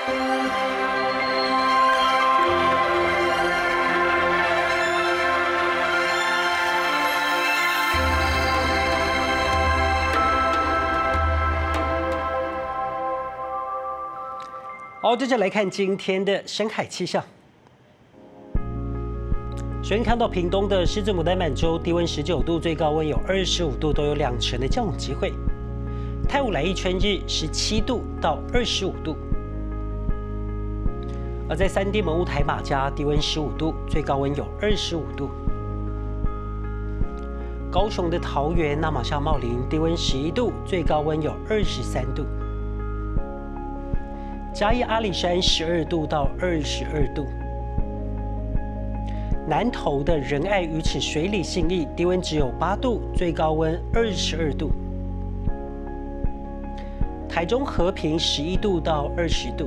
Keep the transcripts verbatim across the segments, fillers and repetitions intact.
好，接着来看今天的深海气象。首先看到屏东的狮子牡丹满洲，低温十九度，最高温有二十五度，都有两成的降雨机会。太武来义春日十七度到二十五度。而在三地蒙雾台马家，低温十五度，最高温有二十五度。高雄的桃园那玛夏茂林，低温十一度，最高温有二十三度。嘉义阿里山十二度到二十二度。南投的仁爱鱼池水里信义，低温只有八度，最高温二十二度。台中和平十一度到二十度。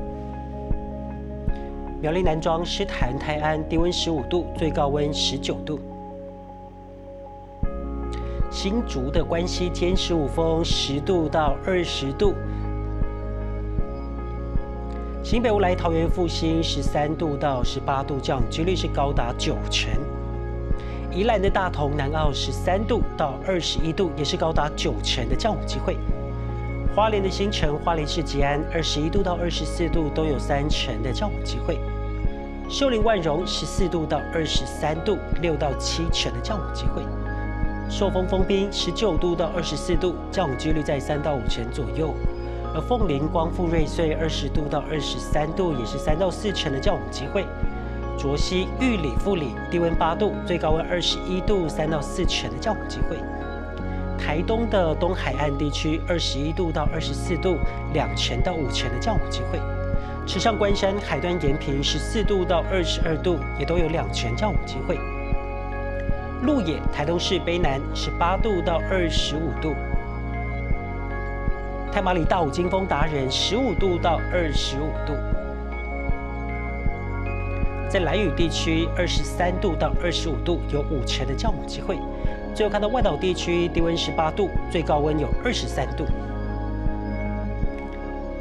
苗栗南庄狮潭泰安，低温十五度，最高温十九度。新竹的关西尖十五峰十度到二十度。新北乌来桃园复兴十三度到十八度，降雨几率是高达九成。宜兰的大同南澳十三度到二十一度，也是高达九成的降雨机会。花莲的新城、花莲市吉安二十一度到二十四度，都有三成的降雨机会。秀林万荣十四度到二十三度，六到七成的降雨机会。寿丰丰滨十九度到二十四度，降雨几率在三到五成左右。而凤林光复瑞穗二十度到二十三度，也是三到四成的降雨机会。卓溪玉里富里低温八度，最高温二十一度，三到四成的降雨机会。台东的东海岸地区二十一度到二十四度，两成到五成的降雨机会。池上关山海端延平十四度到二十二度，也都有两成降雨机会。鹿野台东市卑南十八度到二十五度。太麻里大武金峰达人十五度到二十五度。在兰屿地区二十三度到二十五度，有五成的降雨机会。最后看到外岛地区低温十八度，最高温有二十三度。